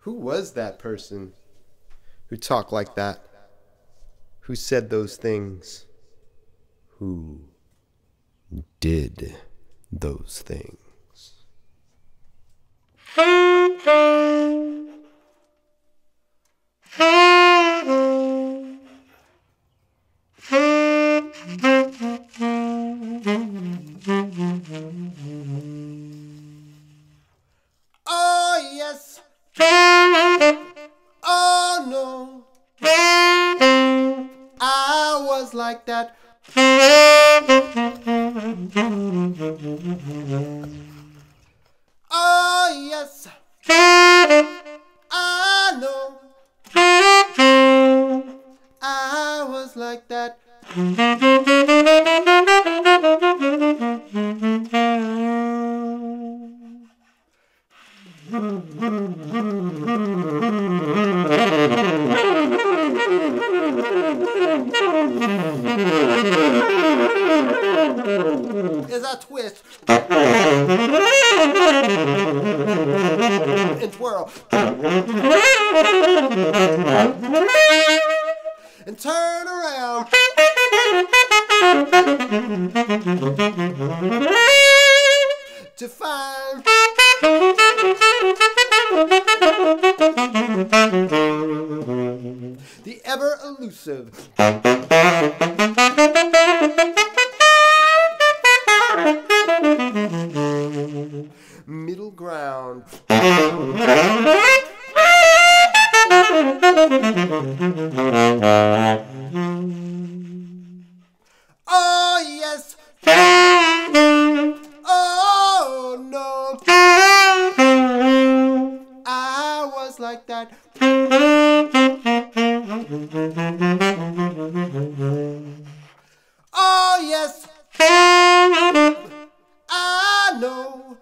Who was that person who talked like that? Who said those things? Who did those things? Oh yes. Oh no. I was like that. Oh yes. I know. I was like that. Is a twist and twirl and turn around to find the ever elusive middle ground. Oh yes. Oh no. I was like that. Oh yes. I know.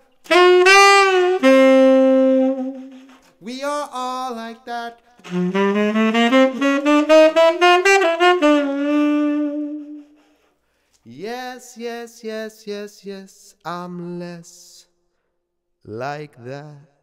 We are all like that. Yes, yes, yes, yes, yes, I'm less like that.